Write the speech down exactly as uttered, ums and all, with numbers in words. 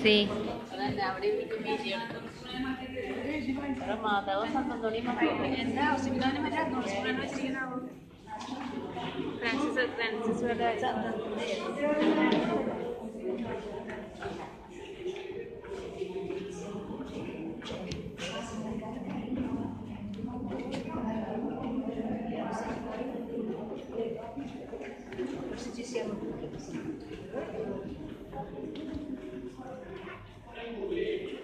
Sì. Ramada, cosa non li എന്താ ഹോസ്പിറ്റലിൽ മറ്റേ നോട്ട്സ്കൂളാണ് വെച്ചിരിക്കണാവോ ഫ്രാൻസിസ് ഫ്രാൻസിസ് വരെ Forse ci siamo tutti.